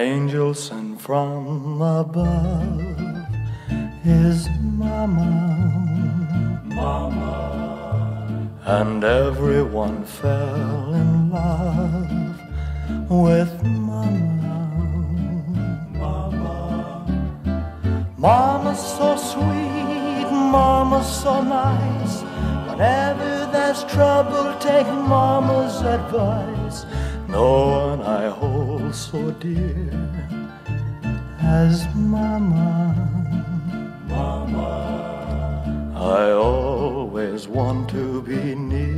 angel sent from above is Mama. Mama. And everyone fell in love with Mama. Mama. Mama's so sweet, Mama's so nice. Whenever there's trouble, take Mama's advice. No one I hold so dear as Mama. Mama. I always want to be near